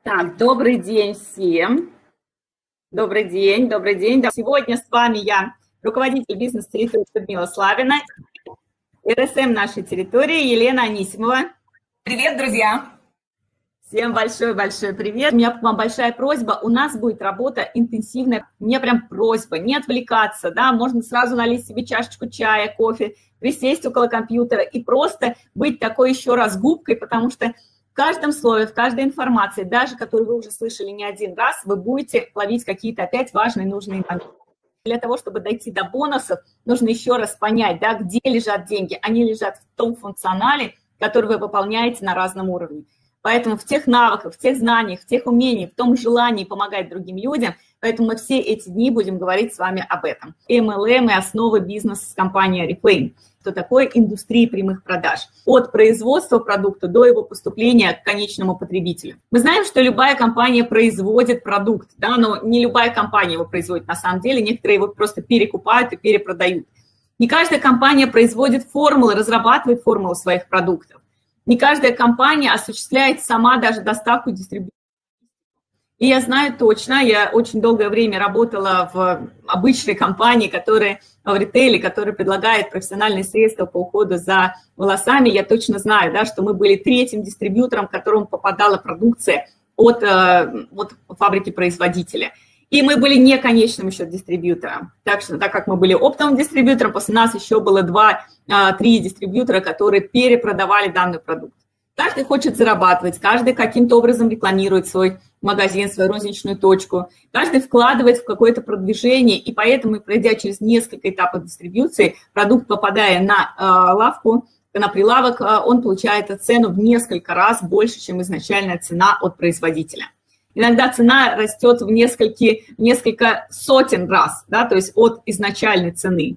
Так, добрый день всем. Добрый день, добрый день. Сегодня с вами я, руководитель бизнес-территории Людмила Славина, РСМ нашей территории Елена Анисимова. Привет, друзья! Всем большой-большой привет. У меня к вам большая просьба. У нас будет работа интенсивная. Мне прям просьба не отвлекаться, да, можно сразу налить себе чашечку чая, кофе, присесть около компьютера и просто быть такой еще раз губкой, потому что в каждом слове, в каждой информации, даже которую вы уже слышали не один раз, вы будете ловить какие-то опять важные, нужные моменты. Для того, чтобы дойти до бонусов, нужно еще раз понять, да, где лежат деньги. Они лежат в том функционале, который вы выполняете на разном уровне. Поэтому в тех навыках, в тех знаниях, в тех умениях, в том желании помогать другим людям, поэтому мы все эти дни будем говорить с вами об этом. MLM и основы бизнеса компании Oriflame. Что такое индустрия прямых продаж? От производства продукта до его поступления к конечному потребителю. Мы знаем, что любая компания производит продукт, да, но не любая компания его производит на самом деле, некоторые его просто перекупают и перепродают. Не каждая компания производит формулы, разрабатывает формулы своих продуктов. Не каждая компания осуществляет сама даже доставку и дистрибуцию. И я знаю точно, я очень долгое время работала в обычной компании, которая в ритейле, которая предлагает профессиональные средства по уходу за волосами. Я точно знаю, да, что мы были третьим дистрибьютором, к которому попадала продукция от фабрики-производителя. И мы были не конечным еще дистрибьютором. Так что, так как мы были оптовым дистрибьютором, после нас еще было 2-3 дистрибьютора, которые перепродавали данный продукт. Каждый хочет зарабатывать, каждый каким-то образом рекламирует свой магазин, свою розничную точку, каждый вкладывает в какое-то продвижение, и поэтому, пройдя через несколько этапов дистрибьюции, продукт, попадая на лавку, на прилавок, он получает цену в несколько раз больше, чем изначальная цена от производителя. Иногда цена растет в несколько сотен раз, да, то есть от изначальной цены.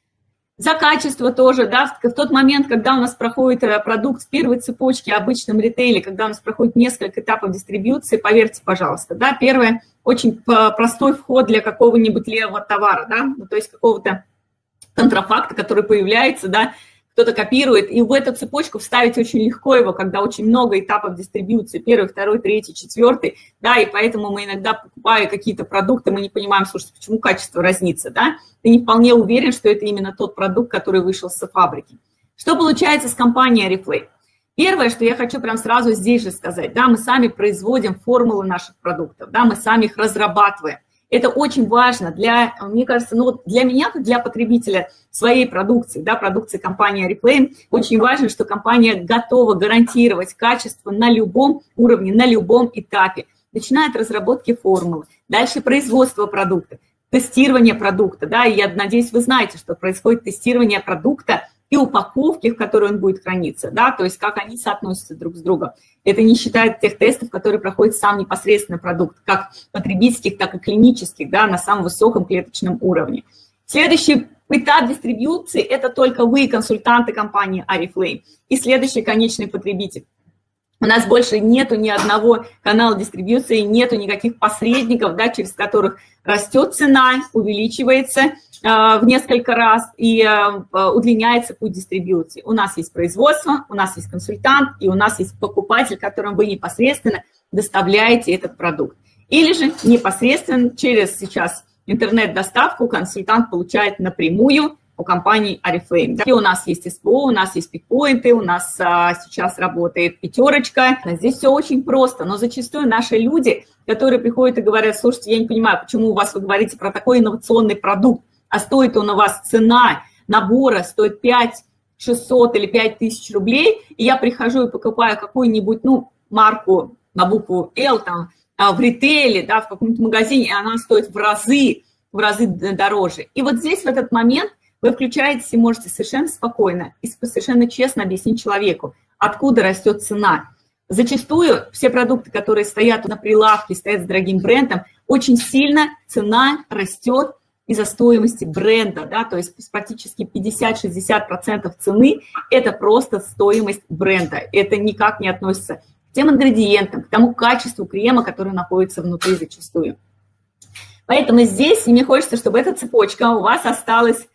За качество тоже, да, в тот момент, когда у нас проходит продукт в первой цепочке, обычном ритейле, когда у нас проходит несколько этапов дистрибьюции, поверьте, пожалуйста, да, первое, очень простой вход для какого-нибудь левого товара, да, ну, то есть какого-то контрафакта, который появляется, да, кто-то копирует, и в эту цепочку вставить очень легко его, когда очень много этапов дистрибьюции, первый, второй, третий, четвертый, да, и поэтому мы иногда, покупая какие-то продукты, мы не понимаем, слушайте, почему качество разнится, да, ты не вполне уверен, что это именно тот продукт, который вышел с фабрики. Что получается с компанией Oriflame? Первое, что я хочу прям сразу здесь же сказать, да, мы сами производим формулы наших продуктов, да, мы сами их разрабатываем. Это очень важно для, мне кажется, ну вот для меня, как для потребителя своей продукции, да, продукции компании Oriflame, очень важно, что компания готова гарантировать качество на любом уровне, на любом этапе. Начиная от разработки формулы, дальше производство продукта, тестирование продукта, да, и я надеюсь, вы знаете, что происходит тестирование продукта и упаковки, в которой он будет храниться, да, то есть как они соотносятся друг с другом. Это не считает тех тестов, которые проходит сам непосредственно продукт, как потребительских, так и клинических, да, на самом высоком клеточном уровне. Следующий этап дистрибьюции – это только вы, консультанты компании Oriflame, и следующий конечный потребитель. У нас больше нету ни одного канала дистрибьюции, нету никаких посредников, да, через которых растет цена, увеличивается в несколько раз и удлиняется путь дистрибьюции. У нас есть производство, у нас есть консультант и у нас есть покупатель, которому вы непосредственно доставляете этот продукт. Или же непосредственно через сейчас интернет-доставку консультант получает напрямую у компании Oriflame. И у нас есть СПО, у нас есть пикпоинты, у нас сейчас работает пятерочка. Здесь все очень просто, но зачастую наши люди, которые приходят и говорят, слушайте, я не понимаю, почему у вас вы говорите про такой инновационный продукт, а стоит он у вас цена набора, стоит 5600 или 5000 рублей, и я прихожу и покупаю какую-нибудь, ну, марку на букву «Л» там, в ритейле, да, в каком-то магазине, и она стоит в разы дороже. И вот здесь в этот момент вы включаетесь и можете совершенно спокойно и совершенно честно объяснить человеку, откуда растет цена. Зачастую все продукты, которые стоят на прилавке, стоят с дорогим брендом, очень сильно цена растет из-за стоимости бренда, да, то есть практически 50-60% цены – это просто стоимость бренда. Это никак не относится к тем ингредиентам, к тому качеству крема, который находится внутри зачастую. Поэтому здесь мне хочется, чтобы эта цепочка у вас осталась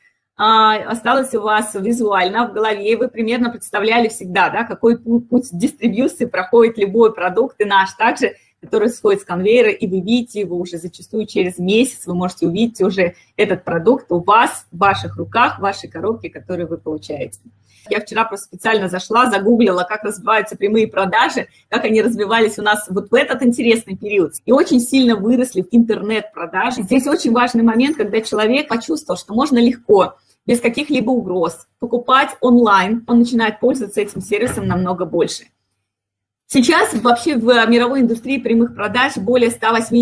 у вас визуально в голове, и вы примерно представляли всегда, да, какой путь дистрибьюции проходит любой продукт, и наш также который сходит с конвейера, и вы видите его уже зачастую через месяц, вы можете увидеть уже этот продукт у вас, в ваших руках, в вашей коробке, которую вы получаете. Я вчера просто специально зашла, загуглила, как развиваются прямые продажи, как они развивались у нас вот в этот интересный период. И очень сильно выросли в интернет-продажи. Здесь очень важный момент, когда человек почувствовал, что можно легко, без каких-либо угроз, покупать онлайн, он начинает пользоваться этим сервисом намного больше. Сейчас вообще в мировой индустрии прямых продаж более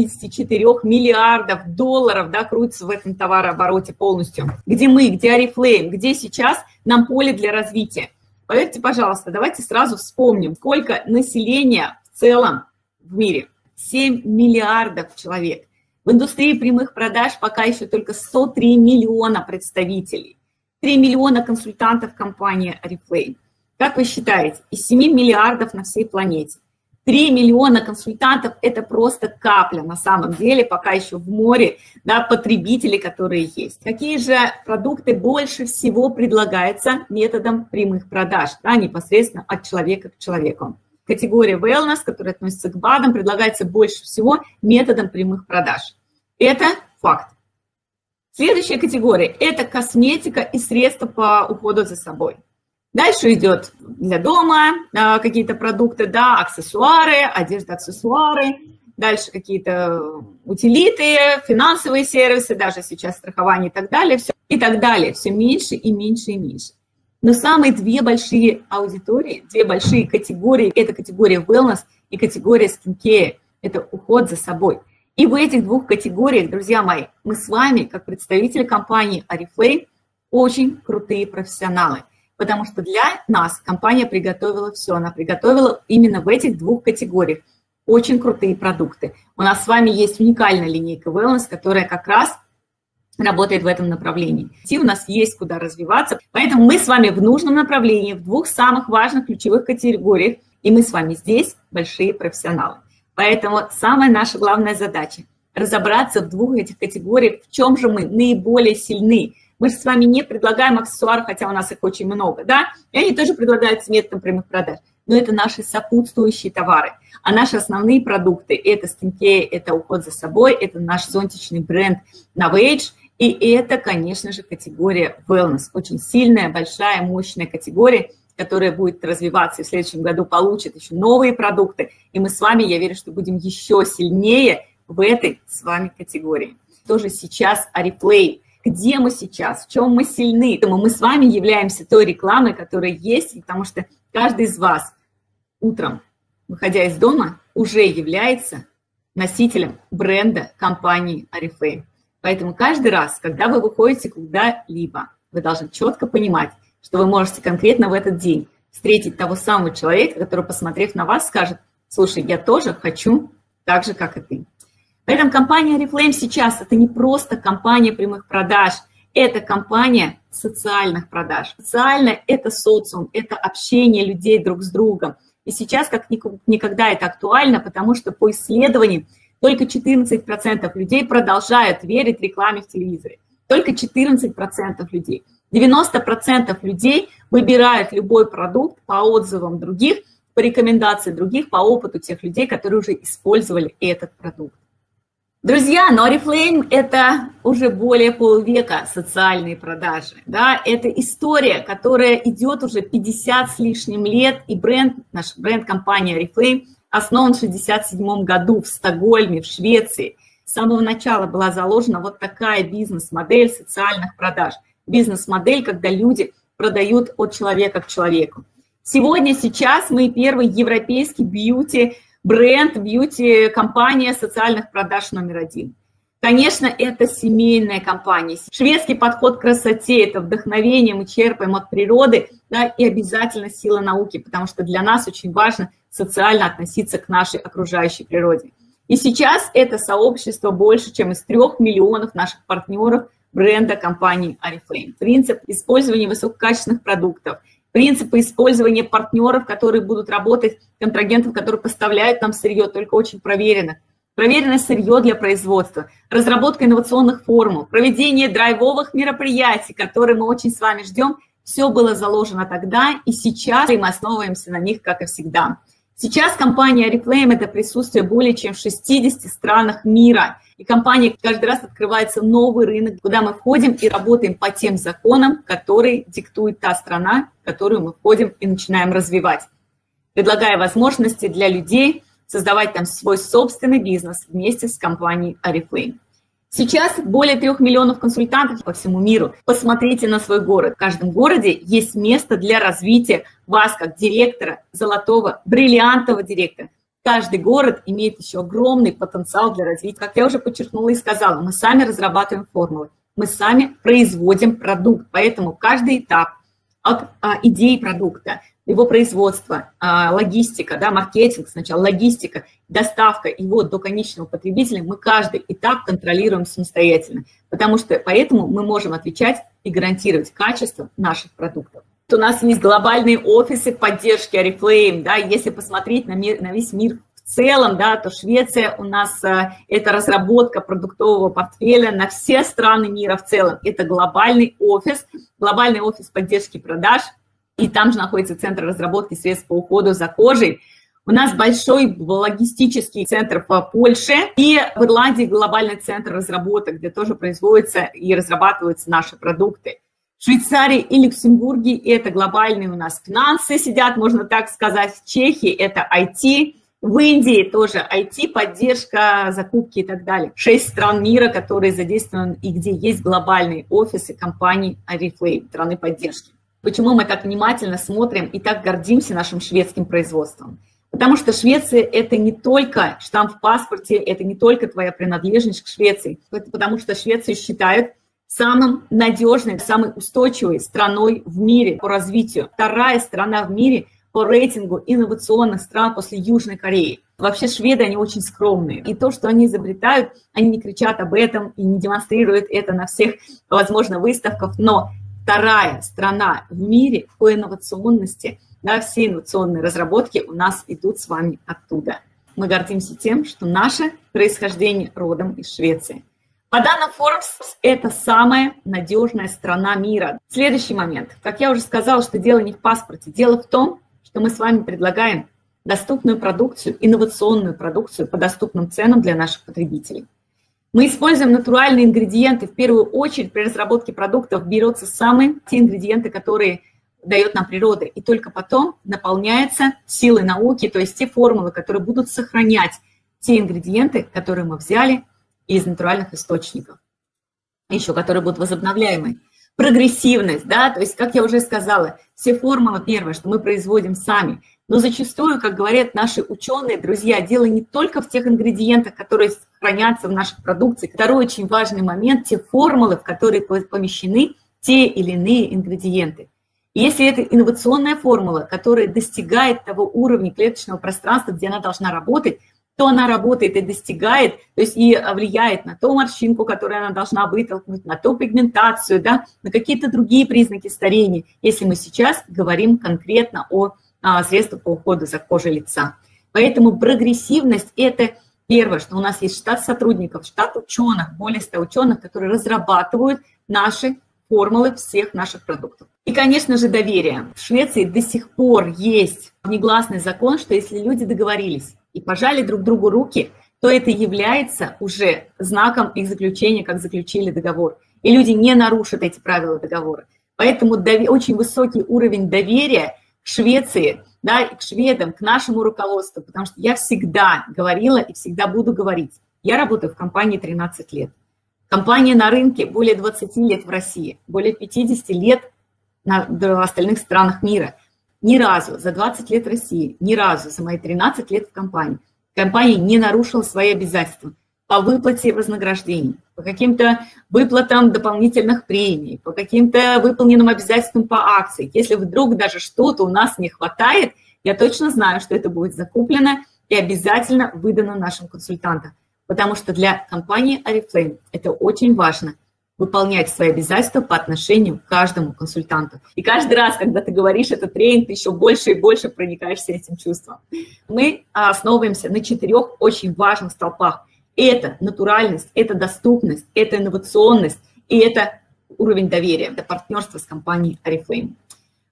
184 миллиардов долларов, да, крутится в этом товарообороте полностью. Где мы, где Oriflame, где сейчас нам поле для развития. Поверьте, пожалуйста, давайте сразу вспомним, сколько населения в целом в мире. 7 миллиардов человек. В индустрии прямых продаж пока еще только 103 миллиона представителей. 3 миллиона консультантов компании Oriflame. Как вы считаете, из 7 миллиардов на всей планете 3 миллиона консультантов – это просто капля на самом деле, пока еще в море, да, потребителей, которые есть. Какие же продукты больше всего предлагаются методом прямых продаж, да, непосредственно от человека к человеку? Категория wellness, которая относится к БАДам, предлагается больше всего методом прямых продаж. Это факт. Следующая категория – это косметика и средства по уходу за собой. Дальше идет для дома какие-то продукты, да, аксессуары, одежда, аксессуары. Дальше какие-то утилиты, финансовые сервисы, даже сейчас страхование и так далее. Все, и так далее. Все меньше и меньше и меньше. Но самые две большие аудитории, две большие категории – это категория wellness и категория skincare. Это уход за собой. И в этих двух категориях, друзья мои, мы с вами, как представители компании Oriflame, очень крутые профессионалы. Потому что для нас компания приготовила все. Она приготовила именно в этих двух категориях очень крутые продукты. У нас с вами есть уникальная линейка wellness, которая как раз работает в этом направлении. И у нас есть куда развиваться. Поэтому мы с вами в нужном направлении, в двух самых важных ключевых категориях. И мы с вами здесь большие профессионалы. Поэтому самая наша главная задача – разобраться в двух этих категориях, в чем же мы наиболее сильны. Мы же с вами не предлагаем аксессуары, хотя у нас их очень много, да? И они тоже предлагаются методом прямых продаж. Но это наши сопутствующие товары. А наши основные продукты – это skincare, это уход за собой, это наш зонтичный бренд Novage. И это, конечно же, категория wellness. Очень сильная, большая, мощная категория, которая будет развиваться и в следующем году получит еще новые продукты. И мы с вами, я верю, что будем еще сильнее в этой с вами категории. Тоже сейчас Oriflame. Где мы сейчас, в чем мы сильны. Поэтому мы с вами являемся той рекламой, которая есть, потому что каждый из вас утром, выходя из дома, уже является носителем бренда компании Oriflame. Поэтому каждый раз, когда вы выходите куда-либо, вы должны четко понимать, что вы можете конкретно в этот день встретить того самого человека, который, посмотрев на вас, скажет: слушай, я тоже хочу так же, как и ты. Поэтому компания Oriflame сейчас – это не просто компания прямых продаж, это компания социальных продаж. Социально – это социум, это общение людей друг с другом. И сейчас как никогда это актуально, потому что по исследованиям только 14% людей продолжают верить рекламе в телевизоре. Только 14% людей. 90% людей выбирают любой продукт по отзывам других, по рекомендации других, по опыту тех людей, которые уже использовали этот продукт. Друзья, но Oriflame – это уже более полувека социальные продажи. Да? Это история, которая идет уже 50 с лишним лет, и наш бренд компании Oriflame основан в 1967 году в Стокгольме, в Швеции. С самого начала была заложена вот такая бизнес-модель социальных продаж. Бизнес-модель, когда люди продают от человека к человеку. Сейчас мы первый европейский бьюти-бренд, бьюти-компания социальных продаж номер 1. Конечно, это семейная компания. Шведский подход к красоте – это вдохновение мы черпаем от природы, да, и обязательно сила науки, потому что для нас очень важно социально относиться к нашей окружающей природе. И сейчас это сообщество больше, чем из 3 миллионов наших партнеров бренда компании Oriflame. Принцип использования высококачественных продуктов, принципы использования партнеров, которые будут работать, контрагентов, которые поставляют нам сырье, только очень проверенное сырье для производства, разработка инновационных формул, проведение драйвовых мероприятий, которые мы очень с вами ждем, все было заложено тогда, и сейчас мы основываемся на них, как и всегда. Сейчас компания Oriflame – это присутствие более чем в 60 странах мира. И компания каждый раз открывается новый рынок, куда мы входим и работаем по тем законам, которые диктует та страна, в которую мы входим и начинаем развивать, предлагая возможности для людей создавать там свой собственный бизнес вместе с компанией Oriflame. Сейчас более 3 миллионов консультантов по всему миру. Посмотрите на свой город. В каждом городе есть место для развития вас как директора, золотого, бриллиантового директора. Каждый город имеет еще огромный потенциал для развития. Как я уже подчеркнула и сказала, мы сами разрабатываем формулы, мы сами производим продукт. Поэтому каждый этап от идеи продукта, его производство, логистика, да, маркетинг сначала, логистика, доставка его до конечного потребителя, мы каждый этап контролируем самостоятельно, потому что поэтому мы можем отвечать и гарантировать качество наших продуктов. У нас есть глобальные офисы поддержки Oriflame, да, если посмотреть на весь мир в целом, да, то Швеция у нас это разработка продуктового портфеля на все страны мира в целом. Это глобальный офис поддержки продаж. И там же находится центр разработки средств по уходу за кожей. У нас большой логистический центр в Польше и в Ирландии глобальный центр разработок, где тоже производятся и разрабатываются наши продукты. В Швейцарии и Люксембурге это глобальные у нас финансы сидят, можно так сказать. В Чехии это IT. В Индии тоже IT, поддержка, закупки и так далее. 6 стран мира, которые задействованы и где есть глобальные офисы компаний Oriflame, страны поддержки. Почему мы так внимательно смотрим и так гордимся нашим шведским производством? Потому что Швеция – это не только штамп в паспорте, это не только твоя принадлежность к Швеции. Это потому что Швецию считают самым надежной, самой устойчивой страной в мире по развитию. Вторая страна в мире по рейтингу инновационных стран после Южной Кореи. Вообще шведы, они очень скромные. И то, что они изобретают, они не кричат об этом и не демонстрируют это на всех, возможно, выставках, но вторая страна в мире по инновационности, да, все инновационные разработки у нас идут с вами оттуда. Мы гордимся тем, что наше происхождение родом из Швеции. По данным Forbes, это самая надежная страна мира. Следующий момент. Как я уже сказала, что дело не в паспорте. Дело в том, что мы с вами предлагаем доступную продукцию, инновационную продукцию по доступным ценам для наших потребителей. Мы используем натуральные ингредиенты. В первую очередь при разработке продуктов берутся самые те ингредиенты, которые дает нам природа, и только потом наполняется силой науки, то есть те формулы, которые будут сохранять те ингредиенты, которые мы взяли из натуральных источников, еще которые будут возобновляемы. Прогрессивность, да, то есть, как я уже сказала, все формулы, первое, что мы производим сами, но зачастую, как говорят наши ученые, друзья, дело не только в тех ингредиентах, которые хранятся в наших продукциях. Второй очень важный момент – те формулы, в которые помещены те или иные ингредиенты. И если это инновационная формула, которая достигает того уровня клеточного пространства, где она должна работать, то она работает и достигает, то есть и влияет на ту морщинку, которую она должна вытолкнуть, на ту пигментацию, да, на какие-то другие признаки старения, если мы сейчас говорим конкретно о средствах по уходу за кожей лица. Поэтому прогрессивность – это первое, что у нас есть штат сотрудников, штат ученых, более 100 ученых, которые разрабатывают наши формулы всех наших продуктов. И, конечно же, доверие. В Швеции до сих пор есть негласный закон, что если люди договорились и пожали друг другу руки, то это является уже знаком их заключения, как заключили договор. И люди не нарушат эти правила договора. Поэтому очень высокий уровень доверия к Швеции, да, и к шведам, к нашему руководству, потому что я всегда говорила и всегда буду говорить. Я работаю в компании 13 лет. Компания на рынке более 20 лет в России, более 50 лет в остальных странах мира. Ни разу за 20 лет в России, ни разу за мои 13 лет в компании компания не нарушила свои обязательства по выплате вознаграждений, по каким-то выплатам дополнительных премий, по каким-то выполненным обязательствам по акции. Если вдруг даже что-то у нас не хватает, я точно знаю, что это будет закуплено и обязательно выдано нашим консультантам. Потому что для компании Oriflame это очень важно – выполнять свои обязательства по отношению к каждому консультанту. И каждый раз, когда ты говоришь этот тренинг, ты еще больше и больше проникаешься этим чувством. Мы основываемся на 4 очень важных столпах. Это натуральность, это доступность, это инновационность и это уровень доверия, это партнерство с компанией Oriflame.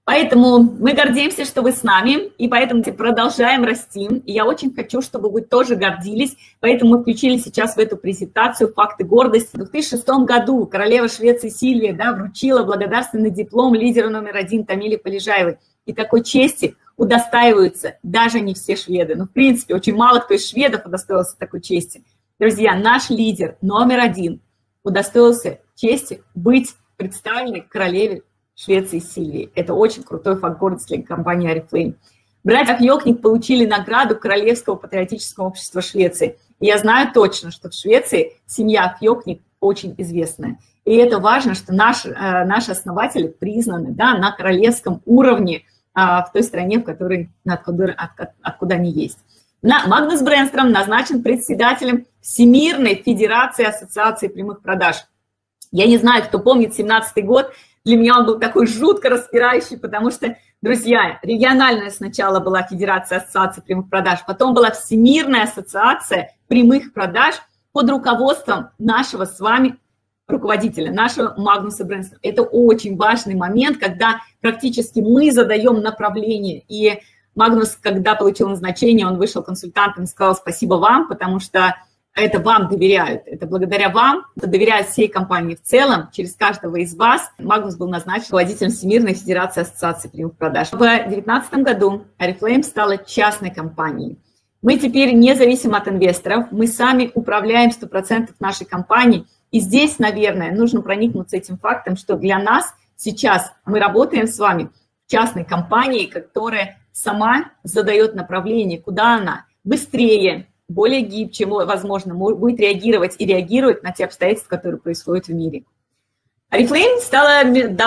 Поэтому мы гордимся, что вы с нами, и поэтому продолжаем расти. И я очень хочу, чтобы вы тоже гордились, поэтому мы включили сейчас в эту презентацию факты гордости. В 2006 году королева Швеции Сильвия, да, вручила благодарственный диплом лидеру номер 1 Тамиле Полежаевой. И такой чести удостаиваются даже не все шведы. Ну, в принципе, очень мало кто из шведов удостоился такой чести. Друзья, наш лидер номер 1 удостоился чести быть представленной королеве Швеции Сильвии. Это очень крутой факт гордости для компании Oriflame. Братья Хьокник получили награду Королевского патриотического общества Швеции. И я знаю точно, что в Швеции семья Хьокник очень известная. И это важно, что наши основатели признаны, да, на королевском уровне в той стране, в которой, откуда они есть. Магнус Бренстром назначен председателем Всемирной Федерации Ассоциации прямых продаж. Я не знаю, кто помнит 2017 год, для меня он был такой жутко распирающий, потому что, друзья, региональная сначала была Федерация Ассоциаций прямых продаж, потом была Всемирная Ассоциация прямых продаж под руководством нашего с вами руководителя, нашего Магнуса Бренстрoma. Это очень важный момент, когда практически мы задаем направление. И Магнус, когда получил назначение, он вышел консультантом и сказал: спасибо вам, потому что это вам доверяют. Это благодаря вам, это доверяют всей компании в целом, через каждого из вас. Магнус был назначен руководителем Всемирной Федерации Ассоциаций прямых продаж. В 2019 году Oriflame стала частной компанией. Мы теперь не зависим от инвесторов, мы сами управляем 100% нашей компании. И здесь, наверное, нужно проникнуться этим фактом, что для нас сейчас мы работаем с вами в частной компании, которая сама задает направление, куда она быстрее, более гибче, возможно, будет реагировать и реагировать на те обстоятельства, которые происходят в мире. Oriflame стала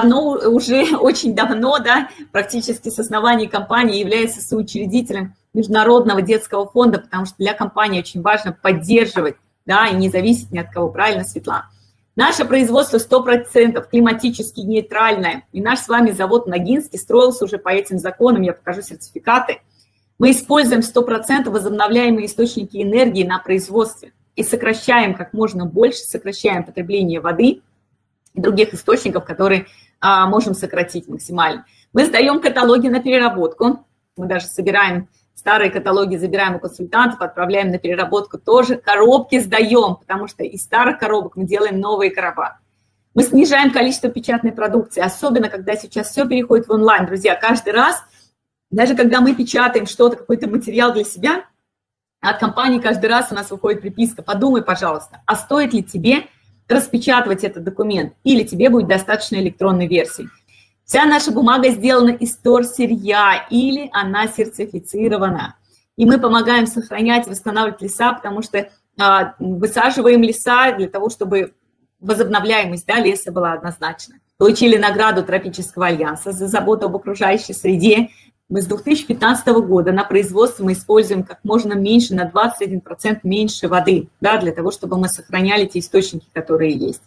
уже очень давно, да, практически с основания компании является соучредителем Международного детского фонда, потому что для компании очень важно поддерживать, да, и не зависеть ни от кого, правильно, Светлана? Наше производство 100% климатически нейтральное, и наш с вами завод в Ногинске строился уже по этим законам, я покажу сертификаты. Мы используем 100% возобновляемые источники энергии на производстве и сокращаем как можно больше, сокращаем потребление воды и других источников, которые можем сократить максимально. Мы сдаем каталоги на переработку, мы даже собираем старые каталоги, забираем у консультантов, отправляем на переработку тоже, коробки сдаем, потому что из старых коробок мы делаем новые короба. Мы снижаем количество печатной продукции, особенно когда сейчас все переходит в онлайн, друзья, каждый раз. Даже когда мы печатаем что-то, какой-то материал для себя, от компании каждый раз у нас выходит приписка: подумай, пожалуйста, а стоит ли тебе распечатывать этот документ, или тебе будет достаточно электронной версии. Вся наша бумага сделана из вторсырья, или она сертифицирована. И мы помогаем сохранять и восстанавливать леса, потому что высаживаем леса для того, чтобы возобновляемость, да, леса была однозначна. Получили награду Тропического альянса за заботу об окружающей среде. Мы с 2015 года на производство мы используем как можно меньше, на 21% меньше воды, да, для того, чтобы мы сохраняли те источники, которые есть.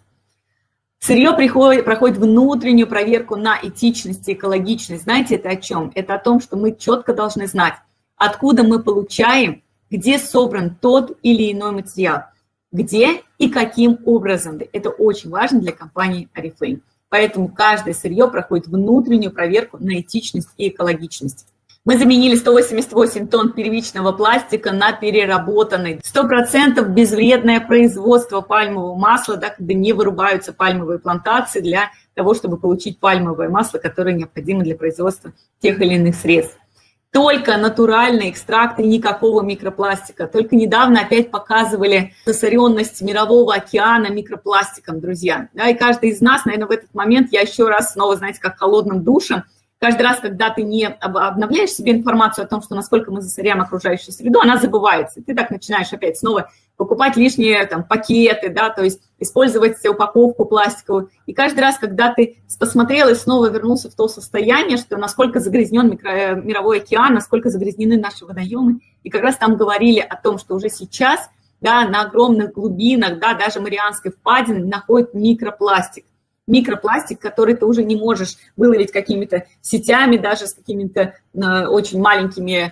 Сырье проходит внутреннюю проверку на этичность и экологичность. Знаете, это о чем? Это о том, что мы четко должны знать, откуда мы получаем, где собран тот или иной материал, где и каким образом. Это очень важно для компании Oriflame. Поэтому каждое сырье проходит внутреннюю проверку на этичность и экологичность. Мы заменили 188 тонн первичного пластика на переработанный. 100% безвредное производство пальмового масла, да, когда не вырубаются пальмовые плантации для того, чтобы получить пальмовое масло, которое необходимо для производства тех или иных средств. Только натуральные экстракты, никакого микропластика. Только недавно опять показывали засоренность мирового океана микропластиком, друзья. Да, и каждый из нас, наверное, в этот момент, я еще раз снова, знаете, как холодным душем, каждый раз, когда ты не обновляешь себе информацию о том, что насколько мы засоряем окружающую среду, она забывается. Ты так начинаешь опять снова покупать лишние там пакеты, да, то есть использовать упаковку пластиковую. И каждый раз, когда ты посмотрел и снова вернулся в то состояние, что насколько загрязнен мировой океан, насколько загрязнены наши водоемы, и как раз там говорили о том, что уже сейчас, да, на огромных глубинах, да, даже Марианской впадины находят микропластик. Микропластик, который ты уже не можешь выловить какими-то сетями, даже с какими-то очень маленькими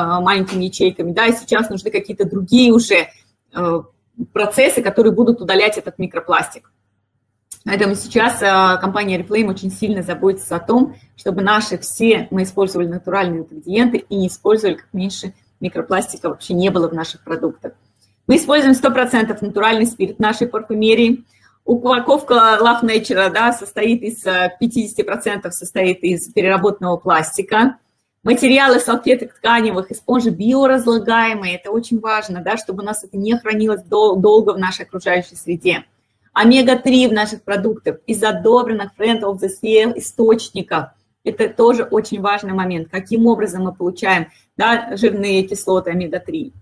ячейками, да, и сейчас нужны какие-то другие уже процессы, которые будут удалять этот микропластик. Поэтому сейчас компания Oriflame очень сильно заботится о том, чтобы мы использовали натуральные ингредиенты и не использовали как меньше микропластика вообще не было в наших продуктах. Мы используем 100% натуральный спирт в нашей парфюмерии. Упаковка Love Nature, да, состоит из 50% состоит из переработанного пластика. Материалы салфеток тканевых и спонжи биоразлагаемые. Это очень важно, да, чтобы у нас это не хранилось долго в нашей окружающей среде. Омега-3 в наших продуктах из одобренных Friend of the Sea источников. Это тоже очень важный момент. Каким образом мы получаем, да, жирные кислоты омега-3.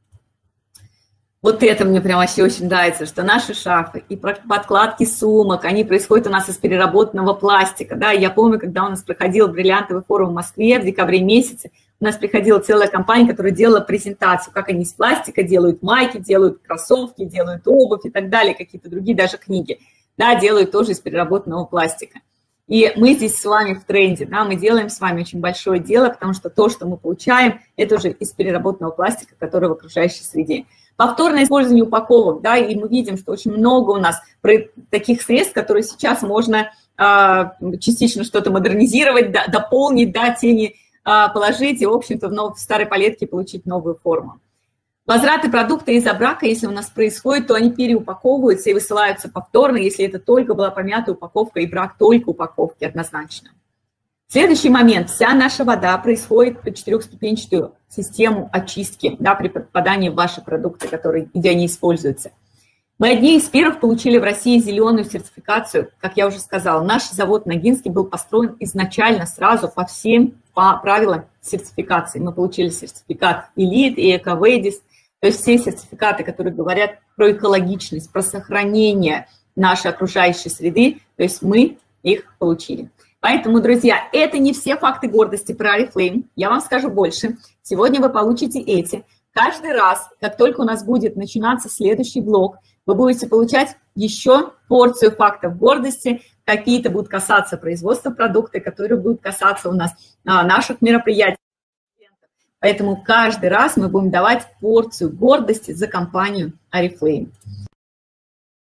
Вот это мне прям вообще очень нравится, что наши шарфы и подкладки сумок, они происходят у нас из переработанного пластика. Да? Я помню, когда у нас проходил бриллиантовый форум в Москве в декабре месяце, у нас приходила целая компания, которая делала презентацию, как они из пластика делают майки, делают кроссовки, делают обувь и так далее, какие-то другие даже книги. Да, делают тоже из переработанного пластика. И мы здесь с вами в тренде, да, мы делаем с вами очень большое дело, потому что то, что мы получаем, это уже из переработанного пластика, который в окружающей среде. Повторное использование упаковок, да, и мы видим, что очень много у нас таких средств, которые сейчас можно частично что-то модернизировать, дополнить, да, тени положить и, в общем-то, в старой палетке получить новую форму. Возвраты продукта из-за брака, если у нас происходит, то они переупаковываются и высылаются повторно, если это только была помятая упаковка и брак только упаковки однозначно. Следующий момент. Вся наша вода происходит по 4-ступенчатую систему очистки, да, при попадании в ваши продукты, где они используются. Мы одни из первых получили в России зеленую сертификацию. Как я уже сказала, наш завод Ногинский был построен изначально сразу по всем правилам сертификации. Мы получили сертификат Elite и EcoVadis, то есть все сертификаты, которые говорят про экологичность, про сохранение нашей окружающей среды, то есть мы их получили. Поэтому, друзья, это не все факты гордости про Oriflame. Я вам скажу больше. Сегодня вы получите эти. Каждый раз, как только у нас будет начинаться следующий блок, вы будете получать еще порцию фактов гордости. Какие-то будут касаться производства продукта, которые будут касаться у нас наших мероприятий. Поэтому каждый раз мы будем давать порцию гордости за компанию Oriflame.